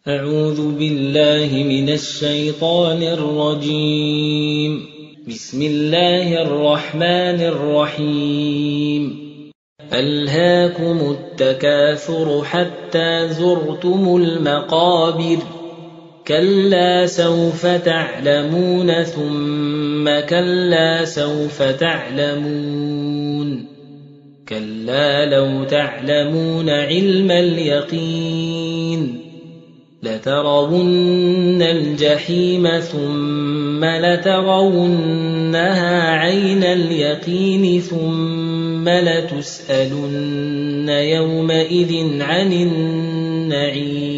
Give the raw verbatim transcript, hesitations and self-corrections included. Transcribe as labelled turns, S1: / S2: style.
S1: أعوذ بالله من الشيطان الرجيم. بسم الله الرحمن الرحيم. ألهاكم التكاثر حتى زرتم المقابر كلا سوف تعلمون ثم كلا سوف تعلمون كلا لو تعلمون علم اليقين لترون الجحيم ثم لترونها عين اليقين ثم لتسألن يومئذ عن النعيم.